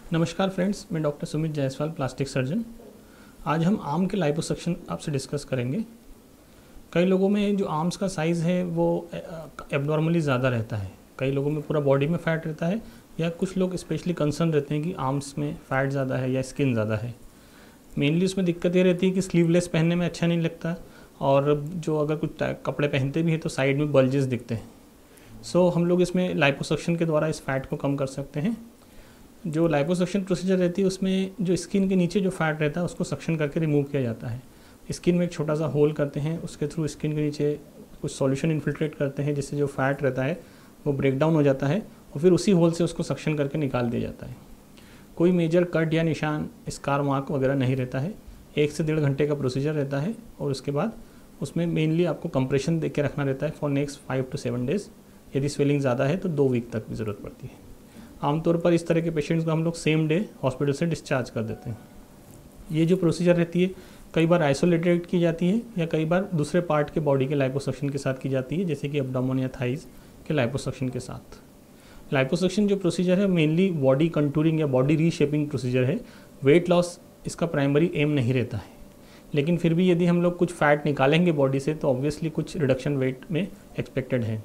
नमस्कार फ्रेंड्स, मैं doctor Sumit Jaiswal, plastic surgeon. आज हम आर्म के लाइपोसक्शन आपसे डिस्कस करेंगे। कई लोगों में जो आर्म्स का साइज़ है वो एबनॉर्मली ज़्यादा रहता है, कई लोगों में पूरा बॉडी में फ़ैट रहता है, या कुछ लोग स्पेशली कंसर्न रहते हैं कि आर्म्स में फ़ैट ज़्यादा है या स्किन ज़्यादा है। मेनली उसमें दिक्कत ये रहती है कि स्लीवलेस पहनने में अच्छा नहीं लगता, और जो अगर कुछ कपड़े पहनते भी हैं तो साइड में बल्जेस दिखते हैं। सो हम लोग इसमें लाइपोसक्शन के द्वारा इस फैट को कम कर सकते हैं। जो लाइपोसक्शन प्रोसीजर रहती है उसमें जो स्किन के नीचे जो फैट रहता है उसको सक्शन करके रिमूव किया जाता है। स्किन में एक छोटा सा होल करते हैं, उसके थ्रू स्किन के नीचे कुछ सॉल्यूशन इन्फिल्ट्रेट करते हैं, जिससे जो फैट रहता है वो ब्रेक डाउन हो जाता है और फिर उसी होल से उसको सक्शन करके निकाल दिया जाता है। कोई मेजर कट या निशान, स्कार मार्क वगैरह नहीं रहता है। 1 से 1.5 घंटे का प्रोसीजर रहता है और उसके बाद उसमें मेनली आपको कंप्रेशन दे के रखना रहता है फॉर नेक्स्ट 5 to 7 डेज़। यदि स्वेलिंग ज़्यादा है तो 2 वीक तक की ज़रूरत पड़ती है। आमतौर पर इस तरह के पेशेंट्स को हम लोग सेम डे हॉस्पिटल से डिस्चार्ज कर देते हैं। ये जो प्रोसीजर रहती है कई बार आइसोलेटेड की जाती है या कई बार दूसरे पार्ट के बॉडी के लाइपोसक्शन के साथ की जाती है, जैसे कि एब्डोमेन या थाइज के लाइपोसक्शन के साथ। लाइपोसक्शन जो प्रोसीजर है मेनली बॉडी कंटूरिंग या बॉडी रीशेपिंग प्रोसीजर है। वेट लॉस इसका प्राइमरी एम नहीं रहता है, लेकिन फिर भी यदि हम लोग कुछ फैट निकालेंगे बॉडी से तो ऑब्वियसली कुछ रिडक्शन वेट में एक्सपेक्टेड है।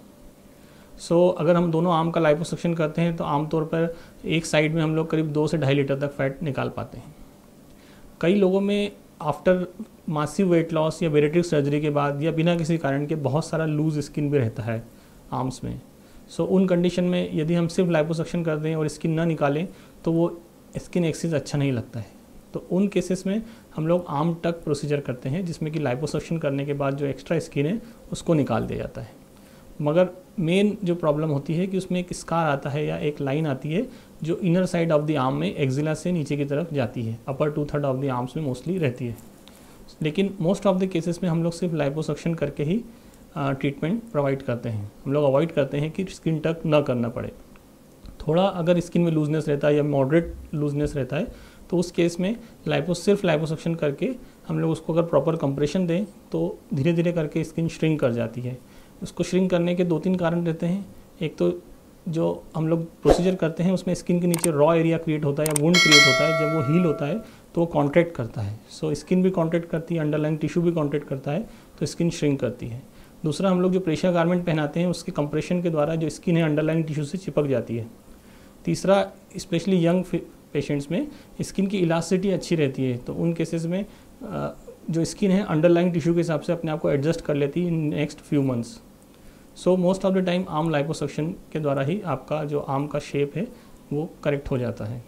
अगर हम दोनों आर्म का लाइपोसक्शन करते हैं तो आमतौर पर एक साइड में हम लोग करीब 2 से 2.5 लीटर तक फैट निकाल पाते हैं। कई लोगों में आफ्टर मासिव वेट लॉस या बेरेट्रिक सर्जरी के बाद या बिना किसी कारण के बहुत सारा लूज स्किन भी रहता है आर्म्स में। उन कंडीशन में यदि हम सिर्फ लाइपोसक्शन कर दें और स्किन ना निकालें तो वो स्किन एक्सिस अच्छा नहीं लगता है। तो उन केसेस में हम लोग आर्म टक प्रोसीजर करते हैं, जिसमें कि लाइपोसक्शन करने के बाद जो एक्स्ट्रा स्किन है उसको निकाल दिया जाता है। मगर मेन जो प्रॉब्लम होती है कि उसमें एक स्कार आता है या एक लाइन आती है जो inner side of the arm में एक्जिला से नीचे की तरफ जाती है, अपर 2/3 ऑफ द आर्म्स में मोस्टली रहती है। लेकिन मोस्ट ऑफ द केसेस में हम लोग सिर्फ लाइपोसक्शन करके ही ट्रीटमेंट प्रोवाइड करते हैं। हम लोग अवॉइड करते हैं कि स्किन टक ना करना पड़े। थोड़ा अगर स्किन में लूजनेस रहता है या मॉडरेट लूजनेस रहता है तो उस केस में सिर्फ लाइपोसक्शन करके हम लोग उसको अगर प्रॉपर कंप्रेशन दें तो धीरे धीरे करके स्किन श्रिंक कर जाती है। उसको श्रिंक करने के 2-3 कारण रहते हैं। एक तो जो हम लोग प्रोसीजर करते हैं उसमें स्किन के नीचे रॉ एरिया क्रिएट होता है या वुंड क्रिएट होता है। जब वो हील होता है तो वो कॉन्ट्रैक्ट करता है, स्किन भी कॉन्ट्रैक्ट करती है, अंडरलाइन टिश्यू भी कॉन्ट्रैक्ट करता है, तो स्किन श्रिंक करती है। दूसरा, हम लोग जो प्रेशर गारमेंट पहनाते हैं उसके कंप्रेशन के द्वारा जो स्किन है अंडरलाइन टिश्यू से चिपक जाती है। तीसरा, स्पेशली यंग पेशेंट्स में स्किन की इलास्टिसिटी अच्छी रहती है, तो उन केसेस में जो स्किन है अंडरलाइन टिश्यू के हिसाब से अपने आप को एडजस्ट कर लेती है in next few months. Most of the time arm liposuction के द्वारा ही आपका जो आर्म का शेप है वो करेक्ट हो जाता है।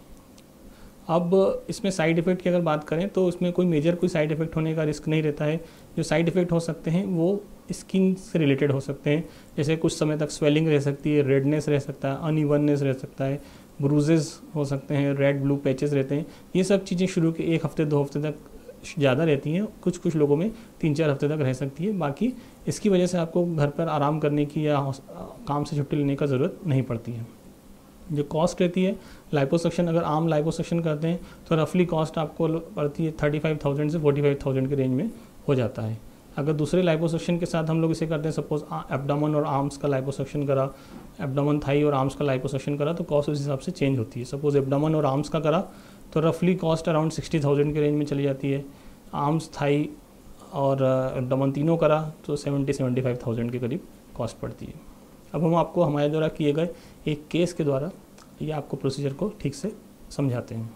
अब इसमें साइड इफ़ेक्ट की अगर बात करें तो इसमें कोई साइड इफ़ेक्ट होने का रिस्क नहीं रहता है। जो साइड इफ़ेक्ट हो सकते हैं वो स्किन से रिलेटेड हो सकते हैं, जैसे कुछ समय तक स्वेलिंग रह सकती है, रेडनेस रह सकता है, अनइवननेस रह सकता है, ब्रूजेस हो सकते हैं, रेड ब्लू पैचेस रहते हैं। ये सब चीज़ें शुरू के 1 हफ्ते 2 हफ्ते तक ज़्यादा रहती हैं, कुछ लोगों में 3-4 हफ्ते तक रह सकती है। बाकी इसकी वजह से आपको घर पर आराम करने की या काम से छुट्टी लेने का ज़रूरत नहीं पड़ती है। जो कॉस्ट रहती है लाइपोसक्शन, अगर आर्म लाइपोसक्शन करते हैं तो रफली कॉस्ट आपको पड़ती है 35,000 से 45,000 के रेंज में हो जाता है। अगर दूसरे लाइपोसक्शन के साथ हम लोग इसे करते हैं, सपोज एब्डोमेन और आर्म्स का लाइपोसक्शन करा, एब्डोमेन थाई और आर्म्स का लाइपोसक्शन करा, तो कॉस्ट उस हिसाब से चेंज होती है। सपोज एब्डोमेन और आर्म्स का करा तो रफली कॉस्ट अराउंड 60,000 के रेंज में चली जाती है। आर्म्स, थाई और एब्डोमेन तीनों करा तो 70-75,000 के करीब कॉस्ट पड़ती है। अब हम आपको हमारे द्वारा किए गए एक केस के द्वारा ये आपको प्रोसीजर को ठीक से समझाते हैं।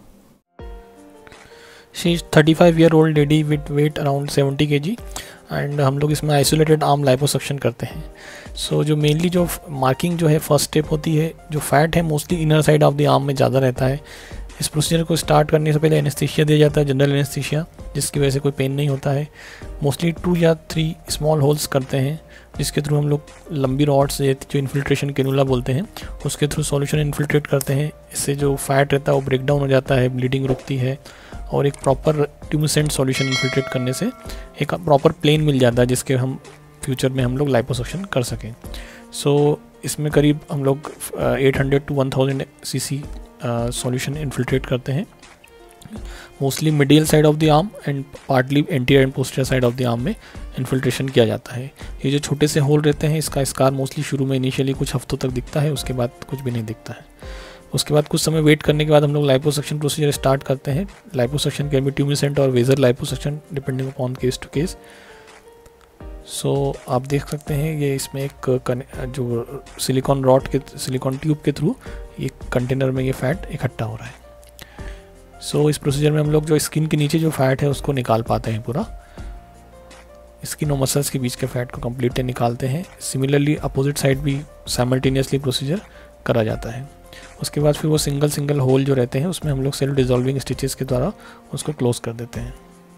She is 35-year-old lady with weight around 70 kg and हम लोग इसमें आइसोलेटेड आर्म लाइपोसक्शन करते हैं। जो मेनली जो मार्किंग जो है फर्स्ट स्टेप होती है, जो फैट है mostly inner side of the arm में ज़्यादा रहता है। इस प्रोसीजर को स्टार्ट करने से पहले एनेस्थीसिया दिया जाता है, जनरल एनेस्थीसिया, जिसकी वजह से कोई पेन नहीं होता है। मोस्टली 2 या 3 स्मॉल होल्स करते हैं, जिसके थ्रू हम लोग लंबी रॉड्स जो इन्फिल्ट्रेशन कैनुला बोलते हैं उसके थ्रू सॉल्यूशन इन्फिल्ट्रेट करते हैं। इससे जो फैट रहता है वो ब्रेक डाउन हो जाता है, ब्लीडिंग रुकती है और एक प्रॉपर ट्यूमिसेंट सॉल्यूशन इन्फिल्ट्रेट करने से एक प्रॉपर प्लेन मिल जाता है जिसके हम फ्यूचर में हम लोग लाइपोसक्शन कर सकें। इसमें करीब हम लोग 800 to 1000 cc सॉल्यूशन इन्फिल्ट्रेट करते हैं, mostly medial side of the arm and partly anterior and posterior side of the arm में इन्फिल्ट्रेशन किया जाता है। ये जो छोटे से होल रहते हैं इसका स्कार मोस्टली शुरू में इनिशियली कुछ हफ्तों तक दिखता है, उसके बाद कुछ भी नहीं दिखता है। उसके बाद कुछ समय वेट करने के बाद हम लोग लाइपोसक्शन प्रोसीजर स्टार्ट करते हैं। लाइपोसक्शन कैन बी ट्यूमिसेंट और vaser liposuction depending upon case to case. So आप देख सकते हैं ये इसमें एक जो सिलिकॉन रॉड के सिलिकॉन ट्यूब के थ्रू ये कंटेनर में ये फैट इकट्ठा हो रहा है। सो इस प्रोसीजर में हम लोग जो स्किन के नीचे जो फैट है उसको निकाल पाते हैं, पूरा स्किन और मसल्स के बीच के फैट को कम्प्लीटली निकालते हैं। सिमिलरली अपोजिट साइड भी साइमल्टेनियसली प्रोसीजर करा जाता है। उसके बाद फिर वो सिंगल होल जो रहते हैं उसमें हम लोग सेल्फ डिजॉल्विंग स्टिचेस के द्वारा उसको क्लोज कर देते हैं।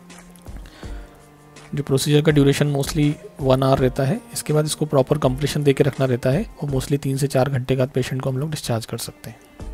जो प्रोसीजर का ड्यूरेशन मोस्टली 1 आवर रहता है। इसके बाद इसको प्रॉपर कंप्रेशन दे के रखना रहता है और मोस्टली 3 से 4 घंटे के बाद पेशेंट को हम लोग डिस्चार्ज कर सकते हैं।